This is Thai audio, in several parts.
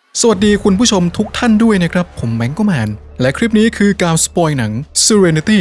สวัสดีคุณผู้ชมทุกท่านด้วยนะครับผมแบงก์ก็แมนและคลิปนี้คือการสปอยหนัง Serenity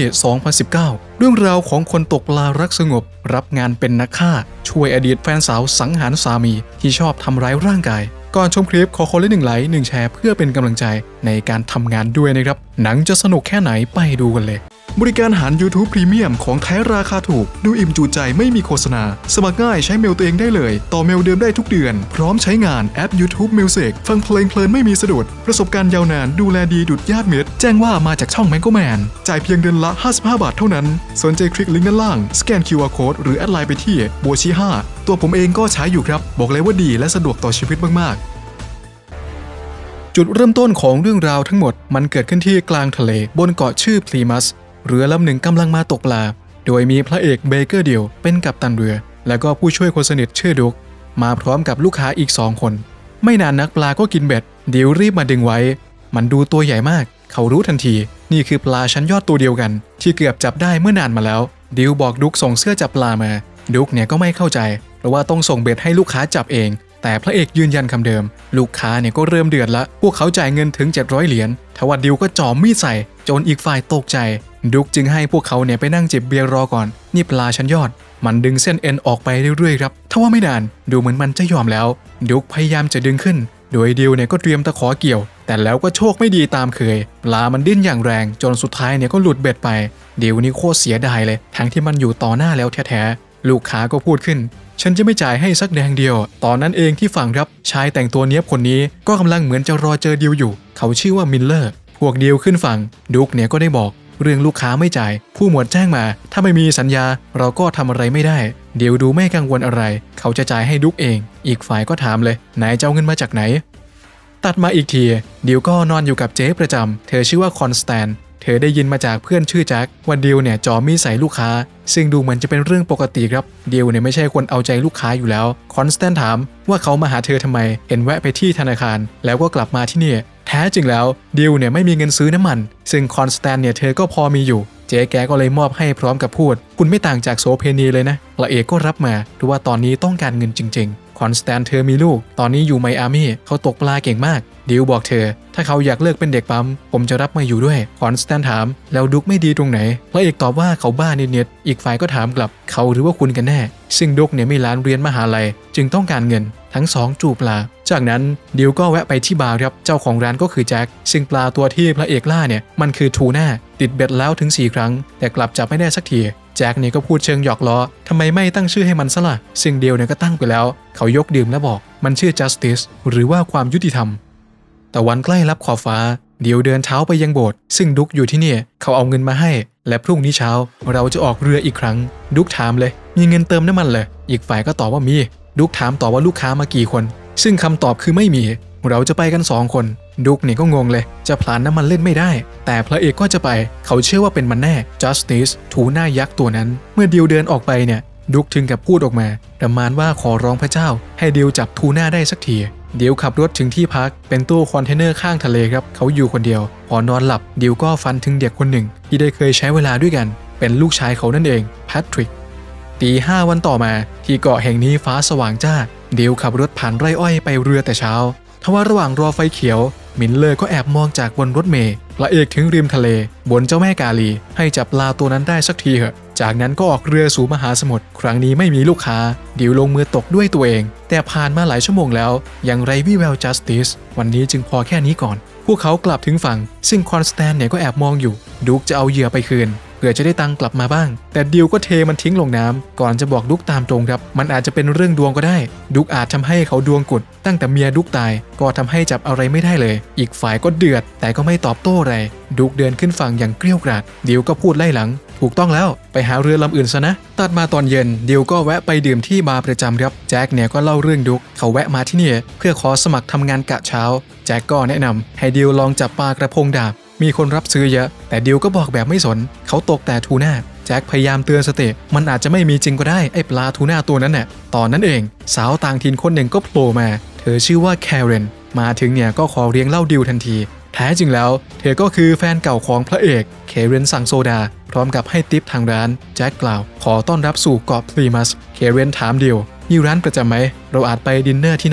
2019 เรื่องราวของคนตกปลารักสงบรับงานเป็นนักฆ่าช่วยอดีตแฟนสาวสังหารสามีที่ชอบทำร้ายร่างกายก่อนชมคลิปขอคนละ1 ไลค์ 1 แชร์เพื่อเป็นกำลังใจในการทำงานด้วยนะครับหนังจะสนุกแค่ไหนไปดูกันเลยบริการหาร YouTube Premium ของแท้ราคาถูกดูอิ่มจุใจไม่มีโฆษณาสมัครง่ายใช้เมลตัวเองได้เลยต่อเมลเดิมได้ทุกเดือนพร้อมใช้งานแอป YouTube Music ฟังเพลงเพลินไม่มีสะดุดประสบการณ์ยาวนานดูแลดีดุจญาติมิตรแจ้งว่ามาจากช่องแมงโกแมนจ่ายเพียงเดือนละ55 บาทเท่านั้นสนใจคลิกลิงก์ด้านล่างสแกน QR Code หรือแอดไลน์ไปที่โบชิ5ตัวผมเองก็ใช้อยู่ครับบอกเลยว่าดีและสะดวกต่อชีวิตมากๆจุดเริ่มต้นของเรื่องราวทั้งหมดมันเกิดขึ้นที่กลางทะเลบนเกาะชื่อพลีมัสเรือลำหนึ่งกำลังมาตกปลาโดยมีพระเอกเบเกอร์เดียวเป็นกัปตันเรือแล้วก็ผู้ช่วยคนสนิทชื่อดุ๊กมาพร้อมกับลูกค้าอีก2 คนไม่นานนักปลาก็กินเบ็ดดิวรีบมาดึงไว้มันดูตัวใหญ่มากเขารู้ทันทีนี่คือปลาชั้นยอดตัวเดียวกันที่เกือบจับได้เมื่อนานมาแล้วดิวบอกดุ๊กส่งเสื้อจับปลามาดุ๊กเนี่ยก็ไม่เข้าใจเพราะว่าต้องส่งเบ็ดให้ลูกค้าจับเองแต่พระเอกยืนยันคำเดิมลูกค้าเนี่ยก็เริ่มเดือดละพวกเขาจ่ายเงินถึง700 เหรียญทว่าดิวก็จ่อมีดใส่จนอีกฝ่ายตกใจดุ๊กจึงให้พวกเขาเนี่ยไปนั่งจิบเบียร์รอก่อนนี่ปลาชั้นยอดมันดึงเส้นเอ็นออกไปเรื่อยๆครับทว่าไม่นานดูเหมือนมันจะยอมแล้วดุ๊กพยายามจะดึงขึ้นโดยดิวเนี่ยก็เตรียมตะขอเกี่ยวแต่แล้วก็โชคไม่ดีตามเคยปลามันดิ้นอย่างแรงจนสุดท้ายเนี่ยก็หลุดเบ็ดไปดิวนี่โคตรเสียดายเลยทั้งที่มันอยู่ต่อหน้าแล้วแท้ๆลูกค้าก็พูดขึ้นฉันจะไม่จ่ายให้สักแดงเดียวตอนนั้นเองที่ฝั่งครับชายแต่งตัวเนี้ยบคนนี้ก็กำลังเหมือนจะรอเจอดิวอยู่เขาชื่อว่ามิลเลอร์พวกดิวขึ้นฝั่งดุ๊กเนี่ยก็ได้บอกเรื่องลูกค้าไม่จ่ายผู้หมวดแจ้งมาถ้าไม่มีสัญญาเราก็ทำอะไรไม่ได้เดี๋ยวดูไม่กังวลอะไรเขาจะจ่ายให้ดุ๊กเองอีกฝ่ายก็ถามเลยไหนจะเอาเงินมาจากไหนตัดมาอีกทีดิวก็นอนอยู่กับเจ๊ประจำเธอชื่อว่าคอนสแตนเธอได้ยินมาจากเพื่อนชื่อแจ็คว่าดิวเนี่ยจ่อมีดใส่ลูกค้าซึ่งดูเหมือนจะเป็นเรื่องปกติครับดิวเนี่ยไม่ใช่คนเอาใจลูกค้าอยู่แล้วคอนสแตนถามว่าเขามาหาเธอทำไมเห็นแวะไปที่ธนาคารแล้วก็กลับมาที่นี่แท้จริงแล้วดิวเนี่ยไม่มีเงินซื้อน้ำมันซึ่งคอนสแตนเนี่ยเธอก็พอมีอยู่เจ๊แกก็เลยมอบให้พร้อมกับพูดคุณไม่ต่างจากโสเพณีเลยนะพระเอกก็รับมาเพราะว่าตอนนี้ต้องการเงินจริงๆคอนสแตนเธอมีลูกตอนนี้อยู่ไมอามี่เขาตกปลาเก่งมากดิวบอกเธอถ้าเขาอยากเลิกเป็นเด็กปั๊มผมจะรับมาอยู่ด้วยคอนสแตนถามแล้วดุ๊กไม่ดีตรงไหนพระเอกตอบว่าเขาบ้าเนียดอีกฝ่ายก็ถามกลับเขาหรือว่าคุณกันแน่ซึ่งดุ๊กเนี่ยไม่ล้านเรียนมหาลัยจึงต้องการเงินทั้ง2จูบปลาจากนั้นดิวก็แวะไปที่บาร์ครับเจ้าของร้านก็คือแจ็คซึ่งปลาตัวที่พระเอกล่าเนี่ยมันคือทูน่าติดเบ็ดแล้วถึง4 ครั้งแต่กลับจับไม่ได้สักทีแจ็คเนี่ยก็พูดเชิงหยอกล้อทำไมไม่ตั้งชื่อให้มันซะล่ะซึ่งดิวเนี่ยก็ตั้งไปแล้วเขายกดื่มและบอกมันชื่อ justice หรือว่าความยุติธรรมแต่วันใกล้ลับขอบฟ้าดิวเดินเท้าไปยังโบสถ์ซึ่งดุ๊กอยู่ที่นี่เขาเอาเงินมาให้และพรุ่งนี้เช้าเราจะออกเรืออีกครั้งดุ๊กถามเลยมีเงินเติมน้ำมันเลยอีกฝ่ายก็ตอบว่ามีดุ๊กถามต่อว่าลูกค้ามากี่คนซึ่งคำตอบคือไม่มีเราจะไปกัน2 คนดุ๊กเนี่ยก็งงเลยจะพลานน้ำมันเล่นไม่ได้แต่พระเอกก็จะไปเขาเชื่อว่าเป็นมันแน่ Justice ทูน่ายักษ์ตัวนั้นเมื่อดิวเดินออกไปเนี่ยดุ๊กถึงกับพูดออกมาประมาณว่าขอร้องพระเจ้าให้ดิวจับทูน่าได้สักทีดิวขับรถถึงที่พักเป็นตู้คอนเทนเนอร์ข้างทะเลครับเขาอยู่คนเดียวพอนอนหลับดิวก็ฝันถึงเด็กคนหนึ่งที่ได้เคยใช้เวลาด้วยกันเป็นลูกชายเขานั่นเองแพทริกตี 5วันต่อมาที่เกาะแห่งนี้ฟ้าสว่างจ้าดิวขับรถผ่านไร่อ้อยไปเรือแต่เช้าทว่าระหว่างรอไฟเขียวมิลเลอร์ก็แอบมองจากบนรถเมล์พระเอกถึงริมทะเลบนเจ้าแม่กาลีให้จับปลาตัวนั้นได้สักทีเหอะจากนั้นก็ออกเรือสู่มหาสมุทรครั้งนี้ไม่มีลูกค้าดิวลงมือตกด้วยตัวเองแต่ผ่านมาหลายชั่วโมงแล้วยังไร้วี่แวว Justice วันนี้จึงพอแค่นี้ก่อนพวกเขากลับถึงฝั่งซึ่งคอนสแตนเนี่ยก็แอบมองอยู่ดุ๊กจะเอาเหยื่อไปคืนเพื่อจะได้ตังกลับมาบ้างแต่ดิวก็เทมันทิ้งลงน้ำก่อนจะบอกดุ๊กตามตรงครับมันอาจจะเป็นเรื่องดวงก็ได้ดุ๊กอาจทำให้เขาดวงกุดตั้งแต่เมียดุ๊กตายก็ทำให้จับอะไรไม่ได้เลยอีกฝ่ายก็เดือดแต่ก็ไม่ตอบโต้อะไรดุ๊กเดินขึ้นฝั่งอย่างเกรี้ยวกราดดิวก็พูดไล่หลังถูกต้องแล้วไปหาเรือลำอื่นซะนะตัดมาตอนเย็นดิวก็แวะไปดื่มที่บาร์ประจำครับแจ็คเนี่ยก็เล่าเรื่องดุ๊กเขาแวะมาที่นี่เพื่อขอสมัครทำงานกะเช้าแจ็คก็แนะนำให้ดิวลองจับปลากระพงดาบมีคนรับซื้อเยอะแต่ดิวก็บอกแบบไม่สนเขาตกแต่ทูน่าแจ็คพยายามเตือนสติมันอาจจะไม่มีจริงก็ได้ไอ้ปลาทูน่าตัวนั้นน่ะตอนนั้นเองสาวต่างถิ่นคนหนึ่งก็โผล่มาเธอชื่อว่าแคเรนมาถึงเนี่ยก็ขอเลี้ยงเหล้าดิวทันทีแท้จริงแล้วเธอก็คือแฟนเก่าของพระเอกเคเรนสั่งโซดาพร้อมกับให้ทิปทางร้านแจ็คกล่าวขอต้อนรับสู่เกาะพลีมัสเคเรนถามดิวมีร้านประจำไหมเราอาจไปดินเนอร์ที่นั่น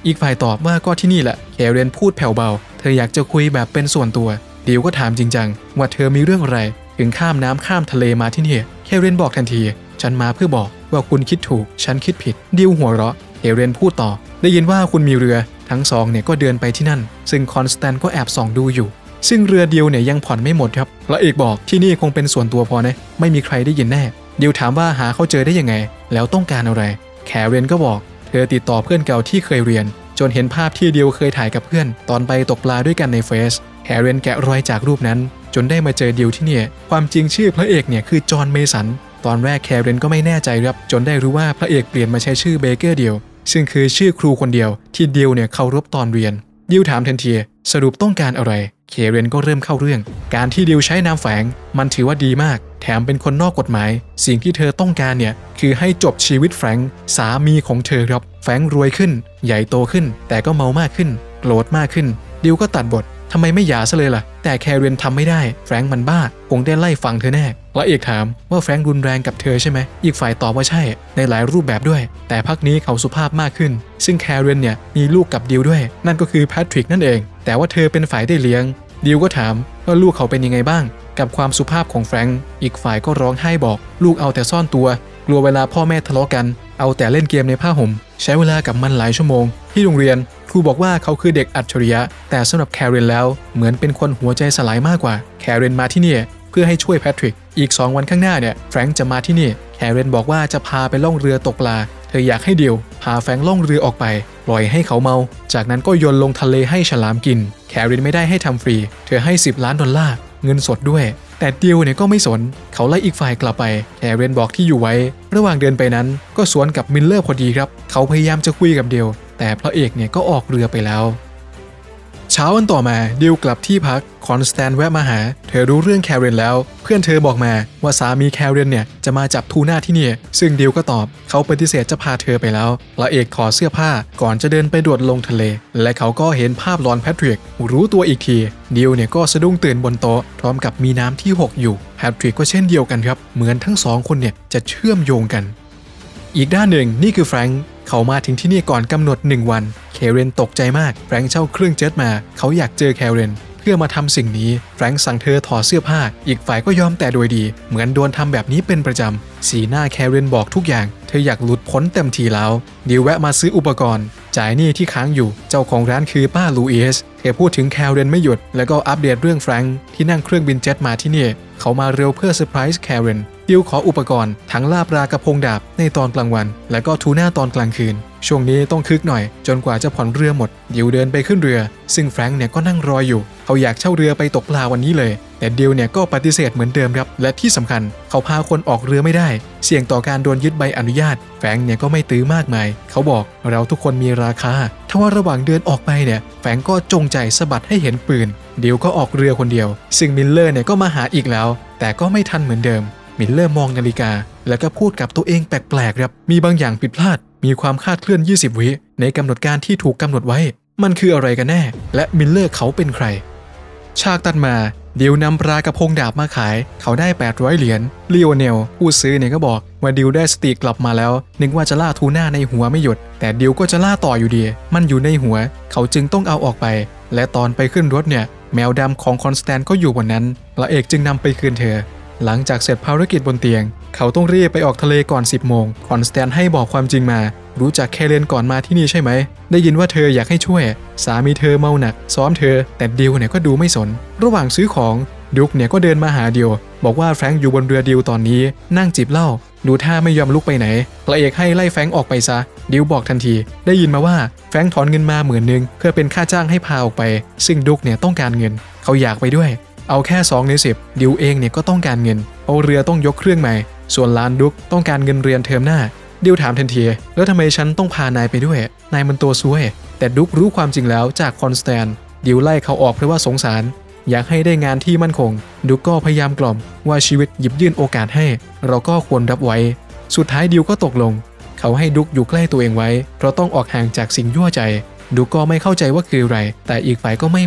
อีกฝ่ายตอบว่าก็ที่นี่แหละแคเรนพูดแผ่วเบาเธออยากจะคุยแบบเป็นส่วนตัวดิวก็ถามจริงจังว่าเธอมีเรื่องอะไรถึงข้ามน้ำข้ามทะเลมาที่นี่แคเรนบอกทันทีฉันมาเพื่อบอกว่าคุณคิดถูกฉันคิดผิดดิวหัวเราะแคเรนพูดต่อได้ยินว่าคุณมีเรือทั้งสองเนี่ยก็เดินไปที่นั่นซึ่งคอนสแตนก็แอบส่องดูอยู่ซึ่งเรือเดียวเนี่ยยังผ่อนไม่หมดครับพระเอกบอกที่นี่คงเป็นส่วนตัวพอนะไม่มีใครได้ยินแน่ดิวถามว่าหาเขาเจอได้ยังไงแล้วต้องการอะไรแคเรนก็บอกเธอติดต่อเพื่อนเก่าที่เคยเรียนจนเห็นภาพที่ดิวเคยถ่ายกับเพื่อนตอนไปตกปลาด้วยกันในเฟซแคเรนแกะรอยจากรูปนั้นจนได้มาเจอดิวที่เนี่ยความจริงชื่อพระเอกเนี่ยคือจอห์นเมสันตอนแรกแคเรนก็ไม่แน่ใจครับจนได้รู้ว่าพระเอกเปลี่ยนมาใช้ชื่อเบเกอร์ดิวซึ่งคือชื่อครูคนเดียวที่ดิวเนี่ยเคารพตอนเรียนดิวถามทันทีสรุปต้องการอะไรเคเรนก็เริ่มเข้าเรื่องการที่ดิวใช้นามแฝงมันถือว่าดีมากแถมเป็นคนนอกกฎหมายสิ่งที่เธอต้องการเนี่ยคือให้จบชีวิตแฟรงค์สามีของเธอครับแฟรงค์รวยขึ้นใหญ่โตขึ้นแต่ก็เมามากขึ้นโกรธมากขึ้นดิวก็ตัดบททำไมไม่หย่าซะเลยล่ะแต่แคเรนทำไม่ได้แฟรงค์มันบ้าคงได้ไล่ฟังเธอแน่พระเอกถามว่าแฟรงค์รุนแรงกับเธอใช่ไหมอีกฝ่ายตอบว่าใช่ในหลายรูปแบบด้วยแต่พักนี้เขาสุภาพมากขึ้นซึ่งแคเรนเนี่ยมีลูกกับดิวด้วยนั่นก็คือแพทริกนั่นเองแต่ว่าเธอเป็นฝ่ายได้เลี้ยงดิวก็ถามว่าลูกเขาเป็นยังไงบ้างกับความสุภาพของแฟรงค์อีกฝ่ายก็ร้องไห้บอกลูกเอาแต่ซ่อนตัวกลัวเวลาพ่อแม่ทะเลาะกันเอาแต่เล่นเกมในผ้าห่มใช้เวลากับมันหลายชั่วโมงที่โรงเรียนครูบอกว่าเขาคือเด็กอัจฉริยะแต่สำหรับแคเรนแล้วเหมือนเป็นคนหัวใจสลายมากกว่าแคเรนมาที่นี่เพื่อให้ช่วยแพทริกอีก2 วันข้างหน้าเนี่ยแฟรงค์จะมาที่นี่แคเรนบอกว่าจะพาไปล่องเรือตกปลาเธออยากให้ดิวพาแฟรงค์ล่องเรือออกไปปล่อยให้เขาเมาจากนั้นก็โยนลงทะเลให้ฉลามกินแคเรนไม่ได้ให้ทำฟรีเธอให้$10 ล้านเงินสดด้วยแต่ดิวเนี่ยก็ไม่สนเขาไล่อีกฝ่ายกลับไปแคเรนบอกที่อยู่ไว้ระหว่างเดินไปนั้นก็สวนกับมิลเลอร์พอดีครับเขาพยายามจะคุยกับดิวแต่พระเอกเนี่ยก็ออกเรือไปแล้วเช้าวันต่อมาดิวกลับที่พักคอนสแตนแวะมาหาเธอรู้เรื่องแคเรนแล้วเพื่อนเธอบอกมาว่าสามีแคเรนเนี่ยจะมาจับทูน่าที่นี่ซึ่งดิวก็ตอบเขาปฏิเสธจะพาเธอไปแล้วพระเอกถอดเสื้อผ้าก่อนจะเดินไปโดดลงทะเลและเขาก็เห็นภาพหลอนแพทริกรู้ตัวอีกทีดิวเนี่ยก็สะดุ้งตื่นบนโต๊ะพร้อมกับมีน้ำที่หกอยู่แพทริกก็เช่นเดียวกันครับเหมือนทั้ง2 คนเนี่ยจะเชื่อมโยงกันอีกด้านหนึ่งนี่คือแฟรงค์เขามาถึงที่นี่ก่อนกำหนด1 วันแคเรนตกใจมากแฟรงค์เช่าเครื่องเจ็ตมาเขาอยากเจอแคเรนเพื่อมาทำสิ่งนี้แฟรงค์สั่งเธอถอดเสื้อผ้าอีกฝ่ายก็ยอมแต่โดยดีเหมือนโดนทำแบบนี้เป็นประจำสีหน้าแคเรนบอกทุกอย่างเธออยากหลุดพ้นเต็มทีแล้วดิวแวะมาซื้ออุปกรณ์จ่ายหนี้ที่ค้างอยู่เจ้าของร้านคือป้าลูอิสเธอพูดถึงแคเรนไม่หยุดแล้วก็อัปเดตเรื่องแฟรงค์ที่นั่งเครื่องบินเจ็ตมาที่นี่เขามาเร็วเพื่อเซอร์ไพรส์แคเรนดิวขออุปกรณ์ทั้งลาบปลากระพงดาบในตอนกลางวันและก็ทูน่าตอนกลางคืนช่วงนี้ต้องคึกหน่อยจนกว่าจะผ่อนเรือหมดดิวเดินไปขึ้นเรือซึ่งแฟรงค์เนี่ยก็นั่งรออยู่เขาอยากเช่าเรือไปตกปลาวันนี้เลยแต่ดิวเนี่ยก็ปฏิเสธเหมือนเดิมครับและที่สำคัญเขาพาคนออกเรือไม่ได้เสี่ยงต่อการโดนยึดใบอนุญาตแฟรงค์เนี่ยก็ไม่ตื้อมากมายเขาบอกเราทุกคนมีราคาถ้าว่าระหว่างเดินออกไปเนี่ยแฟรงค์ก็จงใจสะบัดให้เห็นปืนดิวก็ออกเรือคนเดียวซึ่งมิลเลอร์เนี่ยก็มาหาอีกแล้วแต่ก็ไม่ทันเหมือนเดิมมิลเลอร์มองนาฬิกาแล้วก็พูดกับตัวเองแปลกๆครับมีบางอย่างผิดพลาดมีความคาดเคลื่อน20 วิในกำหนดการที่ถูกกำหนดไว้มันคืออะไรกันแน่และมิลเลอร์เขาเป็นใครฉากตัดมาดิวนำปลากระพงดาบมาขายเขาได้$800ลีโอเนลผู้ซื้อเนี่ยก็บอกว่าดิวได้สติกลับมาแล้วนึกว่าจะล่าทูน่าในหัวไม่หยุดแต่ดิวก็จะล่าต่ออยู่ดีมันอยู่ในหัวเขาจึงต้องเอาออกไปและตอนไปขึ้นรถเนี่ยแมวดำของคอนสแตนก็อยู่บนนั้นพระเอกจึงนำไปคืนเธอหลังจากเสร็จภารกิจบนเตียงเขาต้องรีบไปออกทะเลก่อน10 โมงคอนสแตนให้บอกความจริงมารู้จักแคเรนก่อนมาที่นี่ใช่ไหมได้ยินว่าเธออยากให้ช่วยสามีเธอเมาหนักซ้อมเธอแต่ดิวเนี่ยก็ดูไม่สนระหว่างซื้อของดุ๊กเนี่ยก็เดินมาหาดิวบอกว่าแฟรงค์อยู่บนเรือดิวตอนนี้นั่งจิบเหล้าดูท่าไม่ยอมลุกไปไหนพระเอกให้ไล่แฟรงค์ออกไปซะดิวบอกทันทีได้ยินมาว่าแฟรงค์ถอนเงินมา$10,000เพื่อเป็นค่าจ้างให้พาออกไปซึ่งดุ๊กเนี่ยต้องการเงินเขาอยากไปด้วยเอาแค่2 ใน 10ดิวเองเนี่ยก็ต้องการเงินเอาเรือต้องยกเครื่องใหม่ส่วนล้านดุ๊กต้องการเงินเรียนเทอมหน้าดิวถามทันทีแล้วทำไมฉันต้องพานายไปด้วยนายมันตัวซวยแต่ดุ๊กรู้ความจริงแล้วจากคอนสแตนดิวไล่เขาออกเพราะว่าสงสารอยากให้ได้งานที่มั่นคงดุ๊กก็พยายามกล่อมว่าชีวิตหยิบยื่นโอกาสให้เราก็ควรรับไว้สุดท้ายดิวก็ตกลงเขาให้ดุ๊กอยู่ใกล้ตัวเองไว้เพราะต้องออกห่างจากสิ่งยั่วใจดุ๊กก็ไม่เข้าใจว่าคืออะไรแต่อีกฝ่ายก็ไม่บอก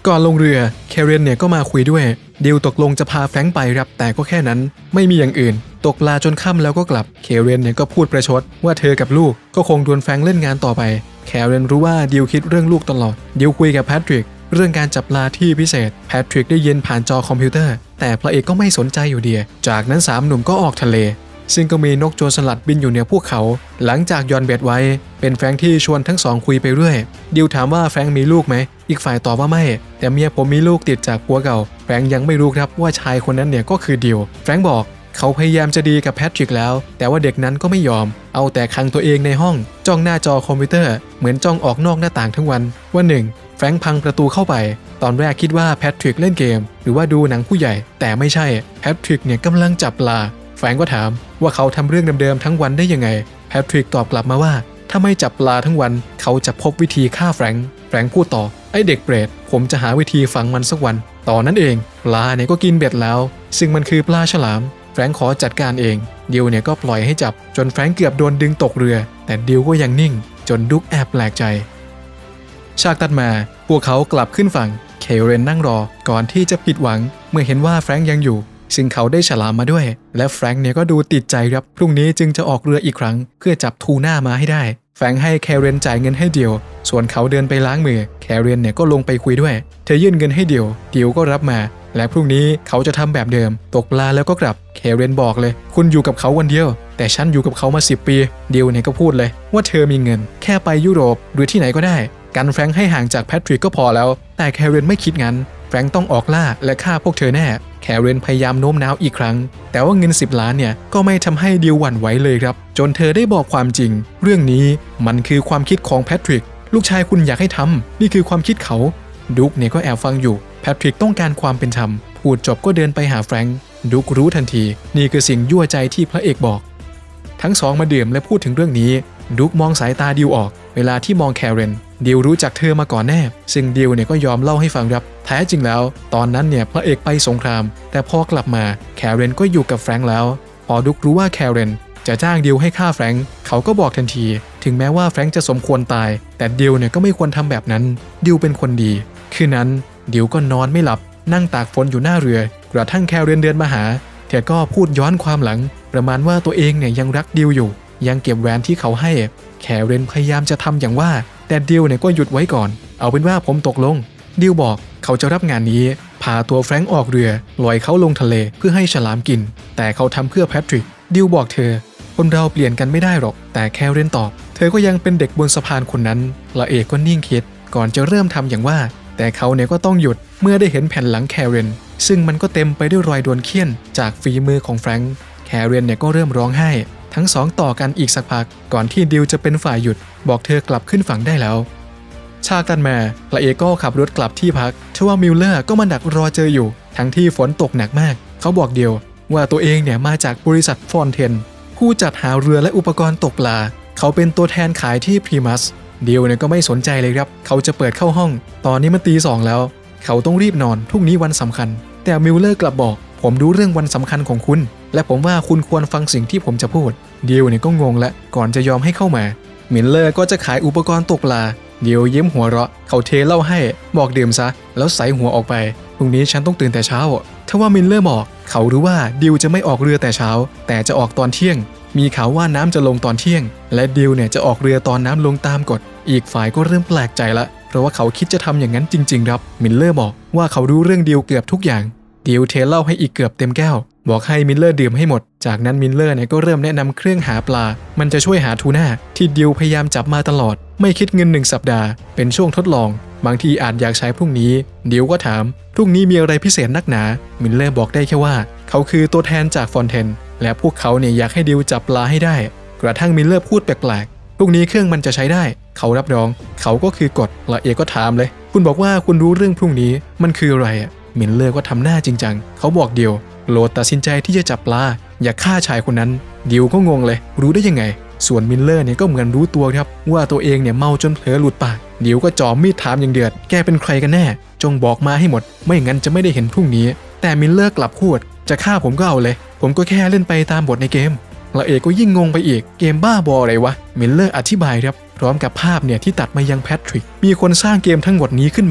ก่อนลงเรือแคเรนเนี่ยก็มาคุยด้วยดิวตกลงจะพาแฟรงค์ไปครับแต่ก็แค่นั้นไม่มีอย่างอื่นตกปลาจนค่ำแล้วก็กลับแคเรนเนี่ยก็พูดประชดว่าเธอกับลูกก็คงดวลแฟรงค์เล่นงานต่อไปแคเรนรู้ว่าดิวคิดเรื่องลูกตลอดดิวคุยกับแพทริกเรื่องการจับปลาที่พิเศษแพทริกได้ยินผ่านจอคอมพิวเตอร์แต่พระเอกก็ไม่สนใจอยู่ดีจากนั้น3หนุ่มก็ออกทะเลซึ่งก็มีนกโจรสลัดบินอยู่เหนือพวกเขาหลังจากย่อนเบ็ดไว้เป็นแฟรงค์ที่ชวนทั้งสองคุยไปเรื่อยดิวถามว่าแฟรงค์มีลูกไหมอีกฝ่ายตอบว่าไม่แต่เมียผมมีลูกติดจากผัวเก่าแฟรงค์ยังไม่รู้ครับว่าชายคนนั้นเนี่ยก็คือดิวแฟรงค์บอกเขาพยายามจะดีกับแพทริกแล้วแต่ว่าเด็กนั้นก็ไม่ยอมเอาแต่ขังตัวเองในห้องจ้องหน้าจอคอมพิวเตอร์เหมือนจ้องออกนอกหน้าต่างทั้งวันวันหนึ่งแฟรงค์พังประตูเข้าไปตอนแรกคิดว่าแพทริกเล่นเกมหรือว่าดูหนังผู้ใหญ่แต่ไม่ใช่แพทริกเนี่ยกำลังจับปลาแฟรงค์ก็ถามว่าเขาทำเรื่องเดิมๆทั้งวันได้ยังไงแพทริกตอบกลับมาว่าถ้าไม่จับปลาทั้งวันเขาจะพบวิธีฆ่าแฟรงค์พูดต่อไอเด็กเปรตผมจะหาวิธีฝังมันสักวันตอนนั้นเองปลาเนี่ยก็กินเบ็ดแล้วซึ่งมันคือปลาฉลามแฟรงค์ขอจัดการเองดิวเนี่ยก็ปล่อยให้จับจนแฟรงค์เกือบโดนดึงตกเรือแต่ดิวก็ยังนิ่งจนดุ๊กแอบแปลกใจฉากตัดมาพวกเขากลับขึ้นฝั่งเคเรนนั่งรอก่อนที่จะผิดหวังเมื่อเห็นว่าแฟรงค์ยังอยู่ซึ่งเขาได้ฉลามมาด้วยและแฟรงค์เนี่ยก็ดูติดใจครับพรุ่งนี้จึงจะออกเรืออีกครั้งเพื่อจับทูน่ามาให้ได้แฟรงค์ให้แคเรนจ่ายเงินให้ดิวส่วนเขาเดินไปล้างมือแคเรนเนี่ยก็ลงไปคุยด้วยเธอยื่นเงินให้ดิวก็รับมาและพรุ่งนี้เขาจะทำแบบเดิมตกปลาแล้วก็กลับแคเรนบอกเลยคุณอยู่กับเขาวันเดียวแต่ฉันอยู่กับเขามา10 ปีดิวเนี่ยก็พูดเลยว่าเธอมีเงินแค่ไปยุโรปหรือที่ไหนก็ได้กันแฟรงค์ให้ห่างจากแพทริกก็พอแล้วแต่แคเรนไม่คิดงั้นแฟรงค์ต้องออกล่าและฆ่าพวกเธอแน่แคเรนพยายามโน้มน้าวอีกครั้งแต่ว่าเงิน10 ล้านเนี่ยก็ไม่ทำให้ดิวหวั่นไหวเลยครับจนเธอได้บอกความจริงเรื่องนี้มันคือความคิดของแพทริกลูกชายคุณอยากให้ทำนี่คือความคิดเขาดุ๊กเนี่ยก็แอบฟังอยู่แพทริกต้องการความเป็นธรรมพูดจบก็เดินไปหาแฟรงค์ดุ๊กรู้ทันทีนี่คือสิ่งยั่วใจที่พระเอกบอกทั้งสองมาดื่มและพูดถึงเรื่องนี้ดุ๊กมองสายตาดิวออกเวลาที่มองแคเรนดิวรู้จักเธอมาก่อนแน่ซึ่งดิวเนี่ยก็ยอมเล่าให้ฟังครับแท้จริงแล้วตอนนั้นเนี่ยพระเอกไปสงครามแต่พอกลับมาแคเรนก็อยู่กับแฟรงค์แล้วพอดุ๊กรู้ว่าแคเรนจะจ้างดิวให้ฆ่าแฟรงค์เขาก็บอกทันทีถึงแม้ว่าแฟรงค์จะสมควรตายแต่ดิวเนี่ยก็ไม่ควรทำแบบนั้นดิวเป็นคนดีคืนนั้นดิวก็นอนไม่หลับนั่งตากฝนอยู่หน้าเรือกระทั่งแคเรนเดินมาหาเธอก็พูดย้อนความหลังประมาณว่าตัวเองเนี่ยยังรักดิวอยู่ยังเก็บแหวนที่เขาให้แคเรนพยายามจะทำอย่างว่าแต่ดิวเนี่ยก็หยุดไว้ก่อนเอาเป็นว่าผมตกลงดิวบอกเขาจะรับงานนี้พาตัวแฟรงค์ออกเรือลอยเขาลงทะเลเพื่อให้ฉลามกินแต่เขาทำเพื่อแพทริกดิวบอกเธอคนเราเปลี่ยนกันไม่ได้หรอกแต่แคเรนตอบเธอก็ยังเป็นเด็กบนสะพานคนนั้นละเอกก็นิ่งคิดก่อนจะเริ่มทำอย่างว่าแต่เขาเนี่ยก็ต้องหยุดเมื่อได้เห็นแผ่นหลังแคเรนซึ่งมันก็เต็มไปด้วยรอยโดนเฆี่ยนจากฝีมือของแฟรงค์แคเรนเนี่ยก็เริ่มร้องไห้ทั้งสองต่อกันอีกสักพักก่อนที่ดิวจะเป็นฝ่ายหยุดบอกเธอกลับขึ้นฝั่งได้แล้วฉากตัดมาพระเอกก็ขับรถกลับที่พักทว่ามิลเลอร์ก็มาดักรอเจออยู่ทั้งที่ฝนตกหนักมากเขาบอกดิวว่าตัวเองเนี่ยมาจากบริษัทฟอนเทนผู้จัดหาเรือและอุปกรณ์ตกปลาเขาเป็นตัวแทนขายที่พรีมัสดิวเนี่ยก็ไม่สนใจเลยครับเขาจะเปิดเข้าห้องตอนนี้มันตี 2แล้วเขาต้องรีบนอนพรุ่งนี้วันสำคัญแต่มิลเลอร์กลับบอกผมรู้เรื่องวันสำคัญของคุณและผมว่าคุณควรฟังสิ่งที่ผมจะพูดดิวเนี่ยก็งงและก่อนจะยอมให้เข้ามามิลเลอร์ก็จะขายอุปกรณ์ตกปลาดิวยิ้มหัวเราะเขาเทเหล้าให้บอกดื่มซะแล้วใส่หัวออกไปพรุ่งนี้ฉันต้องตื่นแต่เช้าทว่ามิลเลอร์บอกเขารู้ว่าดิวจะไม่ออกเรือแต่เช้าแต่จะออกตอนเที่ยงมีข่าวว่าน้ำจะลงตอนเที่ยงและดิวเนี่ยจะออกเรือตอนน้ำลงตามกฎอีกฝ่ายก็เริ่มแปลกใจละเพราะว่าเขาคิดจะทำอย่างนั้นจริงๆครับมิลเลอร์บอกว่าเขารู้เรื่องดิวเกือบทุกอย่างดิวเทเหล้าให้อีกเกือบเต็มแก้วบอกให้มิลเลอร์ดื่มให้หมดจากนั้นมิลเลอร์เนี่ยก็เริ่มแนะนำเครื่องหาปลามันจะช่วยหาทูน่าที่ดิวพยายามจับมาตลอดไม่คิดเงิน1 สัปดาห์เป็นช่วงทดลองบางทีอาจอยากใช้พรุ่งนี้ดิวก็ถามพรุ่งนี้มีอะไรพิเศษนักหนามิลเลอร์บอกได้แค่ว่าเขาคือตัวแทนจากฟอนเทนและพวกเขาเนี่ยอยากให้ดิวจับปลาให้ได้กระทั่งมิลเลอร์พูดแปลกๆพรุ่งนี้เครื่องมันจะใช้ได้เขารับรองเขาก็คือกฎละเอกก็ถามเลยคุณบอกว่าคุณรู้เรื่องพรุ่งนี้มันคืออะไรมิลเลอร์ก็ทำหน้าจริงจังเขาบอกดิวโหลดตัดสินใจที่จะจับปลาอย่าฆ่าชายคนนั้นดิวก็งงเลยรู้ได้ยังไงส่วนมิลเลอร์เนี่ยก็เหมือนรู้ตัวครับว่าตัวเองเนี่ยเมาจนเผลอหลุดปากดิวก็จ่อมีดถามอย่างเดือดแกเป็นใครกันแน่จงบอกมาให้หมดไม่งั้นจะไม่ได้เห็นพรุ่งนี้แต่มิลเลอร์กลับพูดจะฆ่าผมก็เอาเลยผมก็แค่เล่นไปตามบทในเกมละเอกก็ยิ่งงงไปอีกเกมบ้าบออะไรวะมิลเลอร์อธิบายครับพร้อมกับภาพเนี่ยที่ตัดมายังแพทริกมีคนสร้างเกมทั้งหมดนี้ขึ้นมา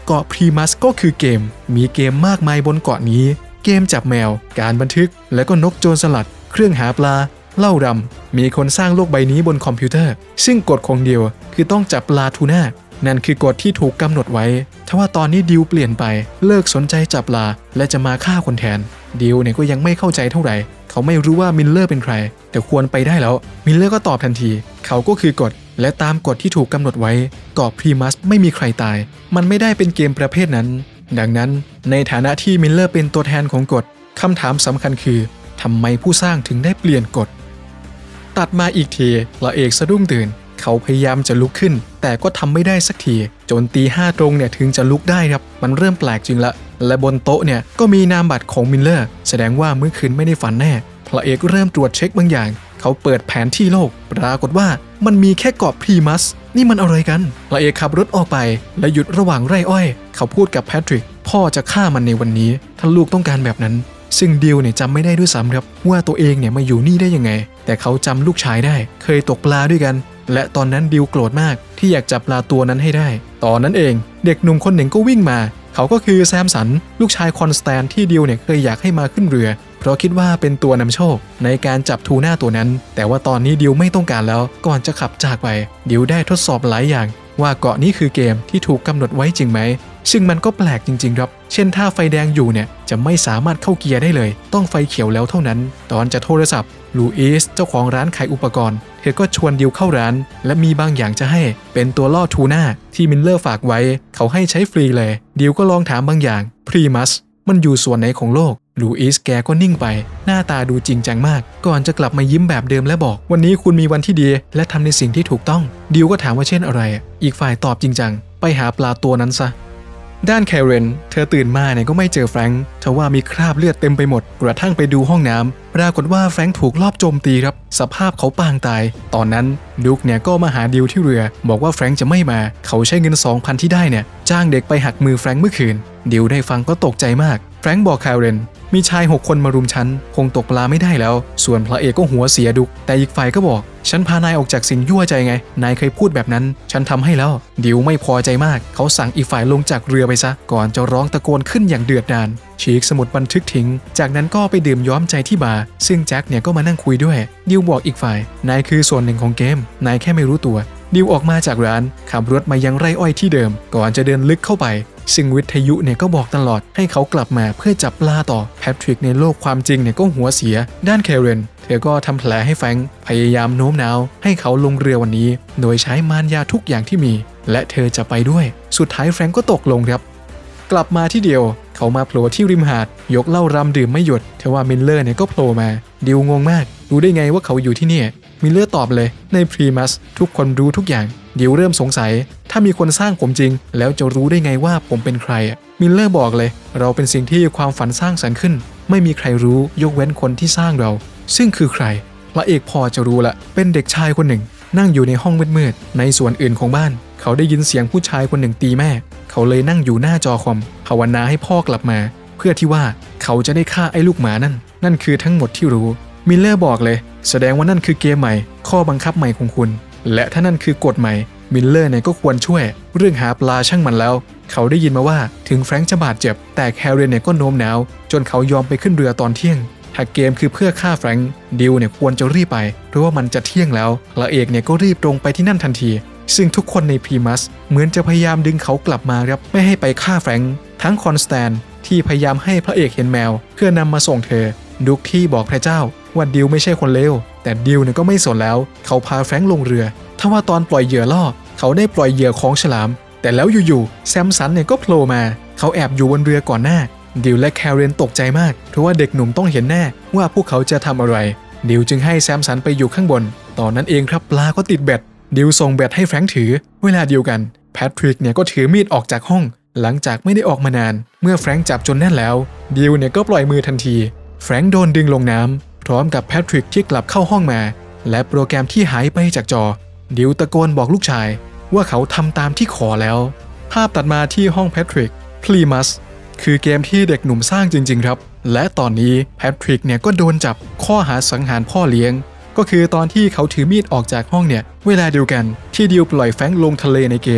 เกาะพรีมัสก็คือเกมมีเกมมากมายบนเกาะนี้เกมจับแมวการบันทึกและก็นกโจรสลัดเครื่องหาปลาเล่ารำมีคนสร้างโลกใบนี้บนคอมพิวเตอร์ซึ่งกฎของเดียวคือต้องจับปลาทูน่านั่นคือกฎที่ถูกกำหนดไว้ทว่าตอนนี้ดิวเปลี่ยนไปเลิกสนใจจับปลาและจะมาฆ่าคนแทนดิวเนี่ยก็ยังไม่เข้าใจเท่าไหร่เขาไม่รู้ว่ามิลเลอร์เป็นใครแต่ควรไปได้แล้วมิลเลอร์ก็ตอบทันทีเขาก็คือกฎและตามกฎที่ถูกกำหนดไว้เกาะพรีมัสไม่มีใครตายมันไม่ได้เป็นเกมประเภทนั้นดังนั้นในฐานะที่มิลเลอร์เป็นตัวแทนของกฎคำถามสำคัญคือทำไมผู้สร้างถึงได้เปลี่ยนกฎตัดมาอีกทีพระเอกสะดุ้งตื่นเขาพยายามจะลุกขึ้นแต่ก็ทำไม่ได้สักทีจนตีห้าตรงเนี่ยถึงจะลุกได้ครับมันเริ่มแปลกจริงละและบนโต๊ะเนี่ยก็มีนามบัตรของมิลเลอร์แสดงว่าเมื่อคืนไม่ได้ฝันแน่พระเอกเริ่มตรวจเช็คบางอย่างเขาเปิดแผนที่โลกปรากฏว่ามันมีแค่เกาะพรีมัสนี่มันอะไรกันพระเอกขับรถออกไปและหยุดระหว่างไร่อ้อยเขาพูดกับแพทริกพ่อจะฆ่ามันในวันนี้ถ้าลูกต้องการแบบนั้นซึ่งดิวเนี่ยจำไม่ได้ด้วยซ้ำครับว่าตัวเองเนี่ยมาอยู่นี่ได้ยังไงแต่เขาจำลูกชายได้เคยตกปลาด้วยกันและตอนนั้นดิวโกรธมากที่อยากจับปลาตัวนั้นให้ได้ตอนนั้นเองเด็กหนุ่มคนหนึ่งก็วิ่งมาเขาก็คือแซมสันลูกชายคอนสแตนที่ดิวเนี่ยเคยอยากให้มาขึ้นเรือเพราะคิดว่าเป็นตัวนำโชคในการจับทูน่าตัวนั้นแต่ว่าตอนนี้ดิวไม่ต้องการแล้วก่อนจะขับจากไปดิวได้ทดสอบหลายอย่างว่าเกาะนี้คือเกมที่ถูกกำหนดไว้จริงไหมซึ่งมันก็แปลกจริงๆครับเช่นถ้าไฟแดงอยู่เนี่ยจะไม่สามารถเข้าเกียร์ได้เลยต้องไฟเขียวแล้วเท่านั้นตอนจะโทรศัพท์ลูอิสเจ้าของร้านขายอุปกรณ์เธอก็ชวนดิวเข้าร้านและมีบางอย่างจะให้เป็นตัวล่อทูน่าที่มิลเลอร์ฝากไว้เขาให้ใช้ฟรีเลยดิวก็ลองถามบางอย่างพรีมัสมันอยู่ส่วนไหนของโลกลูอิสแกก็นิ่งไปหน้าตาดูจริงจังมากก่อนจะกลับมายิ้มแบบเดิมและบอกวันนี้คุณมีวันที่ดีและทำในสิ่งที่ถูกต้องดิวก็ถามว่าเช่นอะไรอีกฝ่ายตอบจริงจังไปหาปลาตัวนั้นซะด้านแคเรนเธอตื่นมาเนี่ยก็ไม่เจอแฟรงค์ทว่ามีคราบเลือดเต็มไปหมดกระทั่งไปดูห้องน้ำปรากฏว่าแฟรงค์ถูกลอบโจมตีครับสภาพเขาปางตายตอนนั้นดุ๊กเนี่ยก็มาหาดิวที่เรือบอกว่าแฟรงค์จะไม่มาเขาใช้เงิน 2,000 ที่ได้เนี่ยจ้างเด็กไปหักมือแฟรงค์เมื่อคืนดิวได้ฟังก็ตกใจมากแฟรงค์บอกแคเรนมีชาย6 คนมารุมฉันคงตกปลาไม่ได้แล้วส่วนพระเอกก็หัวเสียดุกแต่อีกฝ่ายก็บอกฉันพานายออกจากสิ่งยั่วใจไงนายเคยพูดแบบนั้นฉันทำให้แล้วดิวไม่พอใจมากเขาสั่งอีกฝ่ายลงจากเรือไปซะก่อนจะร้องตะโกนขึ้นอย่างเดือดดาลฉีกสมุดบันทึกทิ้งจากนั้นก็ไปดื่มย้อมใจที่บาร์ซึ่งแจ็คเนี่ยก็มานั่งคุยด้วยดิวบอกอีกฝ่ายนายคือส่วนหนึ่งของเกมนายแค่ไม่รู้ตัวดิวออกมาจากร้านขับรถมายังไร่อ้อยที่เดิมก่อนจะเดินลึกเข้าไปซึ่งวิทยุเนี่ยก็บอกตลอดให้เขากลับมาเพื่อจับปลาต่อแพทริกในโลกความจริงเนี่ยก็หัวเสียด้านแคเรนเธอก็ทำแผลให้แฟรงค์พยายามโน้มน้าวให้เขาลงเรือวันนี้โดยใช้มารยาทุกอย่างที่มีและเธอจะไปด้วยสุดท้ายแฟรงค์ก็ตกลงครับกลับมาที่เดียวเขามาโผล่ที่ริมหาดยกเหล้ารำดื่มไม่หยุดทว่ามิลเลอร์เนี่ยก็โผล่มาดิวงงมากรู้ได้ไงว่าเขาอยู่ที่นี่มิลเลอร์ตอบเลยในพรีมัสทุกคนรู้ทุกอย่างดิวเริ่มสงสัยถ้ามีคนสร้างผมจริงแล้วจะรู้ได้ไงว่าผมเป็นใครมิลเลอร์บอกเลยเราเป็นสิ่งที่ความฝันสร้างสรรค์ขึ้นไม่มีใครรู้ยกเว้นคนที่สร้างเราซึ่งคือใครพระเอกพอจะรู้ละเป็นเด็กชายคนหนึ่งนั่งอยู่ในห้องมืดๆในส่วนอื่นของบ้านเขาได้ยินเสียงผู้ชายคนหนึ่งตีแม่เขาเลยนั่งอยู่หน้าจอคอมภาวนาให้พ่อกลับมาเพื่อที่ว่าเขาจะได้ฆ่าไอ้ลูกหมานั่นคือทั้งหมดที่รู้มิลเลอร์บอกเลยแสดงว่านั่นคือเกมใหม่ข้อบังคับใหม่ของคุณและถ้านั่นคือกฎใหม่มิลเลอร์เนี่ยก็ควรช่วยเรื่องหาปลาช่างมันแล้วเขาได้ยินมาว่าถึงแฟรงค์จะบาดเจ็บแต่แคเรนเนี่ยก็โน้มน้าวจนเขายอมไปขึ้นเรือตอนเที่ยงถ้าเกมคือเพื่อฆ่าแฟรงค์ดิวเนี่ยควรจะรีบไปเพราะว่ามันจะเที่ยงแล้วพระเอกเนี่ยก็รีบตรงไปที่นั่นทันทีซึ่งทุกคนในพรีมัสเหมือนจะพยายามดึงเขากลับมาครับไม่ให้ไปฆ่าแฟรงค์ทั้งคอนสแตนที่พยายามให้พระเอกเห็นแมวเพื่อนำมาส่งเธอดุ๊กที่บอกพระเจ้าว่าดิวไม่ใช่คนเลวแต่ดิวเนี่ยก็ไม่สนแล้วเขาพาแฟรงค์ลงเรือทว่าตอนปล่อยเหยื่อล่อเขาได้ปล่อยเหยื่อของฉลามแต่แล้วอยู่ๆแซมสันเนี่ยก็โผล่มาเขาแอบอยู่บนเรือก่อนหน้าดิวและแคเรนตกใจมากเพราะว่าเด็กหนุ่มต้องเห็นแน่ว่าพวกเขาจะทำอะไรดิวจึงให้แซมสันไปอยู่ข้างบนตอนนั้นเองครับปลาก็ติดเบ็ดดิวส่งเบ็ดให้แฟรงค์ถือเวลาเดียวกันแพทริกเนี่ยก็ถือมีดออกจากห้องหลังจากไม่ได้ออกมานานเมื่อแฟรงค์จับจนแน่นแล้วดิวเนี่ยก็ปล่อยมือทันทีแฟรงค์โดนดึงลงน้ำพร้อมกับแพทริกที่กลับเข้าห้องมาและโปรแกรมที่หายไปจากจอดิวตะโกนบอกลูกชายว่าเขาทำตามที่ขอแล้วภาพตัดมาที่ห้องแพทริกพลีมัสคือเกมที่เด็กหนุ่มสร้างจริงๆครับและตอนนี้แพทริกเนี่ยก็โดนจับข้อหาสังหารพ่อเลี้ยงก็คือตอนที่เขาถือมีดออกจากห้องเนี่ยเวลาเดียวกันที่ดิวปล่อยแฟรงค์ลงทะเลในเกมแพ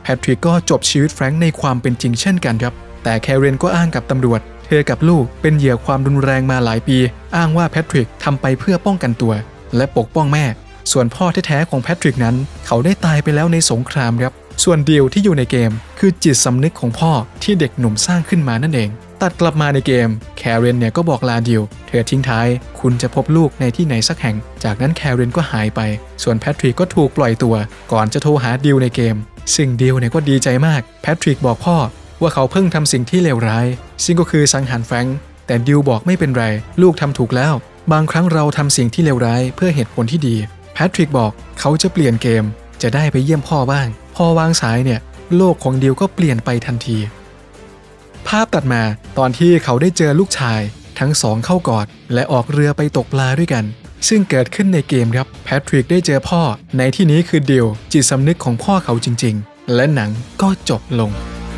ทริกก็จบชีวิตแฟรงค์ในความเป็นจริงเช่นกันครับแต่แคเรนก็อ้างกับตำรวจเธอกับลูกเป็นเหยื่อความรุนแรงมาหลายปีอ้างว่าแพทริกทำไปเพื่อป้องกันตัวและปกป้องแม่ส่วนพ่อแท้ๆของแพทริกนั้นเขาได้ตายไปแล้วในสงครามครับส่วนดิลที่อยู่ในเกมคือจิตสำนึกของพ่อที่เด็กหนุ่มสร้างขึ้นมานั่นเองตัดกลับมาในเกมแคเรนเนี่ยก็บอกลาดิลเธอทิ้งท้ายคุณจะพบลูกในที่ไหนสักแห่งจากนั้นแคเรนก็หายไปส่วนแพทริกก็ถูกปล่อยตัวก่อนจะโทรหาดิลในเกมซึ่งดิลเนี่ยก็ดีใจมากแพทริกบอกพ่อว่าเขาเพิ่งทำสิ่งที่เลวร้ายซึ่งก็คือสังหารแฟรงค์แต่ดิลบอกไม่เป็นไรลูกทำถูกแล้วบางครั้งเราทำสิ่งที่เลวร้ายเพื่อเหตุผลที่ดีแพทริกบอกเขาจะเปลี่ยนเกมจะได้ไปเยี่ยมพ่อบ้างพอวางสายเนี่ยโลกของดิลก็เปลี่ยนไปทันทีภาพตัดมาตอนที่เขาได้เจอลูกชายทั้งสองเข้ากอดและออกเรือไปตกปลาด้วยกันซึ่งเกิดขึ้นในเกมครับแพทริกได้เจอพ่อในที่นี้คือดิลจิตสำนึกของพ่อเขาจริงๆและหนังก็จบลง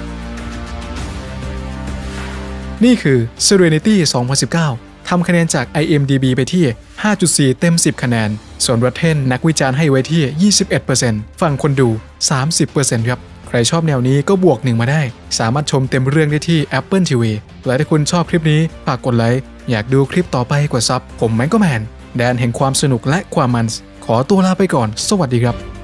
นี่คือ Serenity 2019 ทำคะแนนจาก IMDb ไปที่ 5.4 เต็ม 10 คะแนนส่วน Rotten นักวิจารณ์ให้ไว้ที่ 21% ฝั่งคนดู 30% ครับใครชอบแนวนี้ก็บวก1มาได้สามารถชมเต็มเรื่องได้ที่ Apple TV และถ้าคุณชอบคลิปนี้ฝากกดไลค์อยากดูคลิปต่อไปกดซับผมแมงโกแมนแดนแห่งความสนุกและความมันขอตัวลาไปก่อนสวัสดีครับ